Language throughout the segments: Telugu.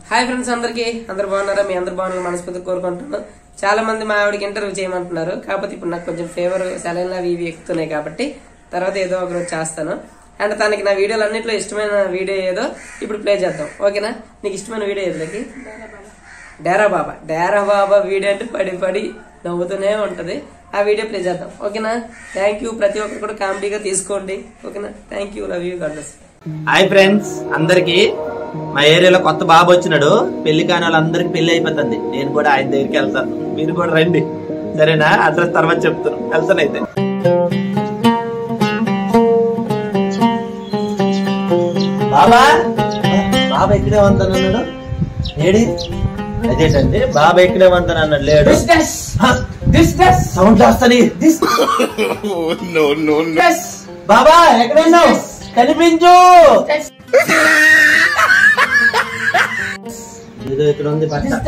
హాయ్ ఫ్రెండ్స్ అందరికి అందరు బాగున్నారా? మీ అందరు బాగున్నారు మనస్ఫూర్తిగా కోరుకుంటున్నాను. చాలా మంది మా ఆవిడకి ఇంటర్వ్యూ చేయమంటున్నారు. కాకపోతే ఇప్పుడు నాకు కొంచెం ఫేవర్ సెలైన్ అవి ఇవి ఎక్కుతున్నాయి కాబట్టి తర్వాత ఏదో ఒక రోజు చేస్తాను. అండ్ తనకి నా వీడియోలు అన్నింటిలో ఇష్టమైన వీడియో ఏదో ఇప్పుడు ప్లే చేద్దాం. ఓకేనా? నీకు ఇష్టమైన వీడియో ఏదికి? డేరా బాబా వీడియో అంటే పడి పడి నవ్వుతూనే ఉంటది. ఆ వీడియో ప్లే చేద్దాం. ఓకేనా? Thank you. ప్రతి ఒక్కరు కూడా కామెడీగా తీసుకోండి. ఓకేనా? Thank you. Love you. God bless. Hi friends అందరికి. మా ఏరియాలో కొత్త బాబు వచ్చినాడు. పెళ్లి కాని వాళ్ళందరికి పెళ్లి అయిపోతుంది. నేను కూడా ఆయన దగ్గరికి వెళ్తాను. మీరు కూడా రండి, సరేనా? అడ్రస్ తర్వాత చెప్తాను. వెళ్తాను అయితే. బాబా బాబా ఎక్కడే వంతాను అన్నాడు. ఏడి అదేంటంటే బాబా ఎక్కడే వంతాను అన్నాడు. లేడు. సౌండ్ వస్తాయి. బాబా ఎక్కడున్నావు? కనిపించు. ఏదో ఇక్కడ ఉంది.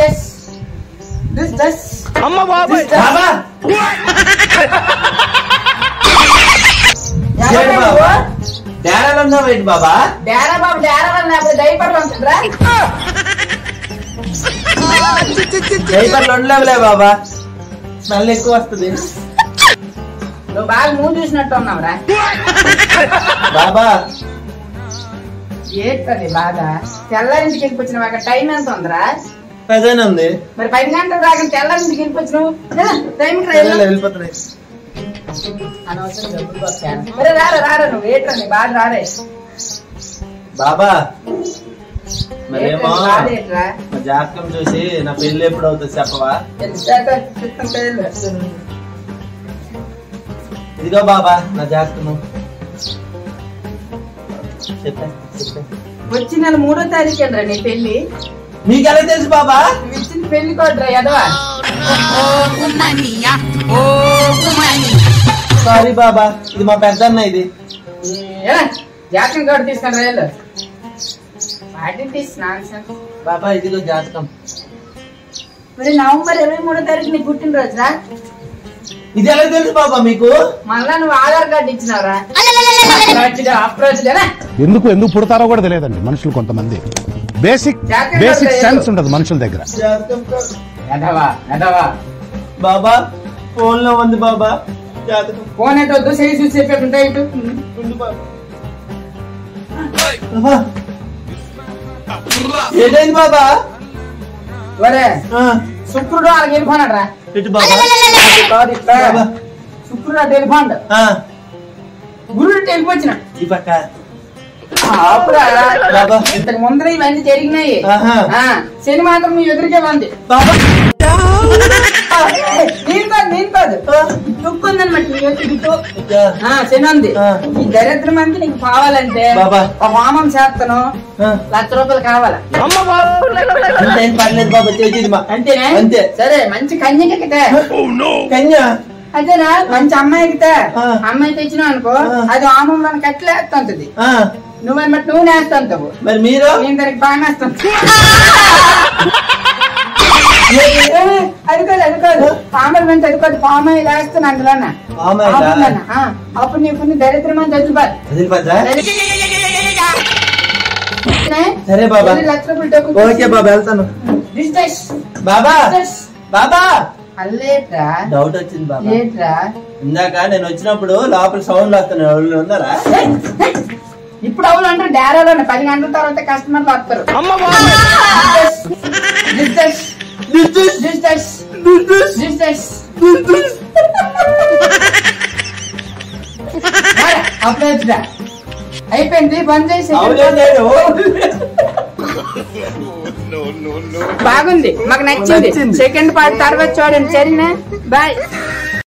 డేరాలో ఉన్నావు ఏంటి బాబా? డైపర్లు ఉండలేవులే బాబా, స్మెల్ ఎక్కువ వస్తుంది. నువ్వు బాగా మూడు చూసినట్టు ఉన్నావురా బాబా. ఏంటది బాగా? తెల్లారింటికి వెళ్ళిపోచ్చినావు. అక్కడ టైం ఎంత ఉందిరా? 10 ఉంది. మరి 10 గంటలు రాక తెల్లారింటికి వెళ్ళిపోచ్చినావు. టైంకి వెళ్ళిపోతున్నాయి. అనవసరం డబ్బులు వస్తాను. మరి రారా నువ్వు ఏట్రా నీ బాగా రారే బాబా. మరేమో రాదేట్రా? మా జాతకం చూసి నా పెళ్లి ఎప్పుడు అవుతుంది చెప్పవా? ఇదిగో బాబా నా జాతకము. వచ్చి నెల 3వ తారీఖు నీ పెళ్లి. నీకెలా తెలుసు బాబా? ఇచ్చిన పెళ్లి కోడ్రా ఎదవా. సారీ బాబా, ఇది మా పెద్దన్న. ఇది జాతకం కార్డు తీసుకుని రైలు వాటి తీసుకున్నాను బాబా. ఇదిగో జాతకం. మరి నవంబర్ 23వ తారీఖు నీ పుట్టినరోజురా. ఇది ఎలా తెలుసు బాబా మీకు? మళ్ళా నువ్వు ఆధార్ కార్డు ఇచ్చినావురా. ఎందుకు పుడతారో కూడా తెలియదండి మనుషులు. కొంతమంది బేసిక్ సెన్స్ ఉండదు మనుషుల దగ్గర. బాబా ఫోన్ లో ఉంది బాబా జాతకం. ఫోన్ అయితే వద్దు, చేసి చూసి చెప్పేటుంటాయి. ఇటు ఏదైంది బాబా? ఒరే శుక్రుడు వాళ్ళకి వెళ్ళిపోనాడు రా. శుక్రుడు అటు వెళ్ళిపోండు. గురుడు వెళ్ళిపోచ్చిన ఈ పక్క ఇంతకు ముందర ఇవన్నీ జరిగినాయి. శని మాత్రం మీ ఎదురుకే ఉంది. నేను కాదు దుక్కు ఉందనమాట. శని ఉంది. ఈ దరిద్రం అంతా నీకు కావాలంటే ఒక హోమం చేస్తాను. 1,00,000 రూపాయలు కావాలా? పర్లేదు బాబా, అంతేనా? అంతే. సరే మంచి కన్యకితే. కన్యా అదేనా? మంచి అమ్మాయికితే. అమ్మాయి తెచ్చినావు అనుకో, అది హోమంలో కట్లేస్తుంటది. నువ్వన్నమాట నువ్వు నేస్తావు. మరి మీరు? నేను దానికి బాగా నేస్తాను. అది కాదు పామలు వెంట అది కాదు. పామాయి వేస్తాను అందులోనా. అప్పుడు నీకు దరిద్రం అని చదువుకోవాలి. సరే బాబా. 1,00,000 రూపాయలు డబ్బు. ఓకే బాబా వెళ్తాను. బాబా బాబా అల్లేట్రా డౌట్ వచ్చింది బాబా. ఏట్రా? ఇందాక నేను వచ్చినప్పుడు లోపల సౌండ్ వస్తున్నాయి. ఉన్నారా? ఇప్పుడు అవును అంటే డేరాలో 10 గంటల తర్వాత కస్టమర్లు వస్తారు. అప్పుడే అయిపోయింది. బంద్ చేసి బాగుంది, మాకు నచ్చింది. సెకండ్ పార్ట్ తర్వాత చూడండి. సరేనా? బాయ్.